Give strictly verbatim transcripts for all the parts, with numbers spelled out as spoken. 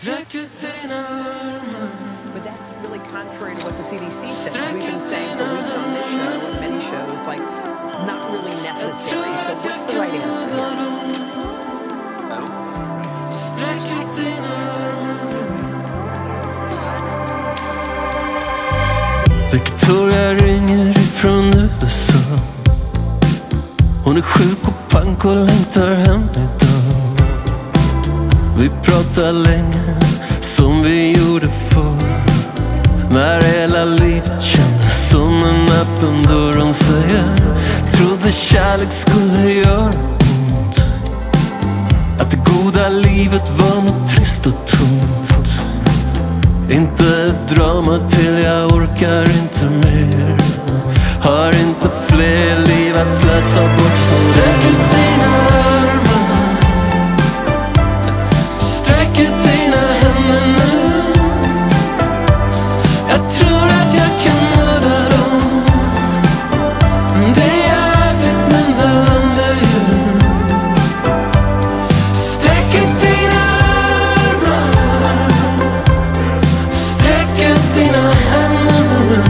Sträck ut dina armar. But that's really contrary to what the C D C says. We've been saying for weeks on this show and many shows, like, not really necessary. So what's the right answer here? Sträck ut dina armar. Victoria ringer ifrån U S A. Hon är sjuk och pank och längtar hem idag. Vi pratar länge som vi gjorde förr, när hela livet kändes som en öppen dörr. Hon säger, trodde kärlek skulle göra ont, att det goda livet var något trist och tomt. Inte ett drama till jag orkar inte mer. Har inte fler liv att slösa bort. Sträck ut dina armar. Sträck ut dina händer nu. Jag tror att jag kan nudda dem. Det är jävligt men det vänder ju. Sträck ut dina armar. Sträck ut dina händer nu.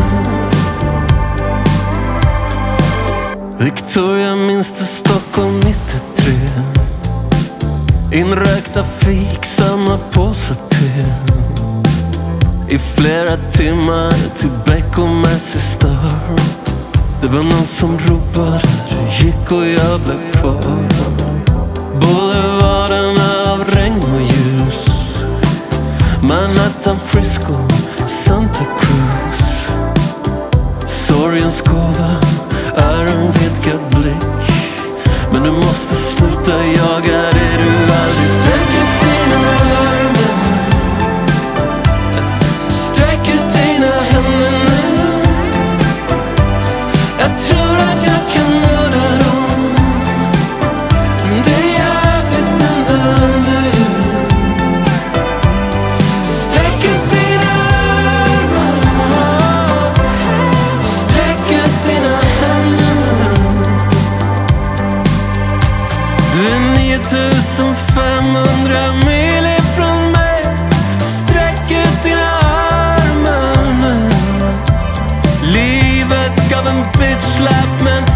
Victoria, minns du Stockholm nittiotre? Inrökta fik, samma påse te. I flera timmar till Beck och Mercy Star. Det var någon som ropade, du gick och jag blev kvar. Boulevarden av regn och ljus, Manhattan, Frisco, Santa Cruz. Sorgens gåva är en vidgad blick, men du måste sluta jaga det du aldrig fick. Sträck ut dina armar. Sträck ut dina händer nu. Jag tror att jag kan nudda dem. Det är jävligt men det vänder ju. Sträck ut dina armar. Sträck ut dina händer nu. Du är nio tusen femhundra mil ifrån mig. Sträck ut dina armar nu. Livet gav en bitch slap men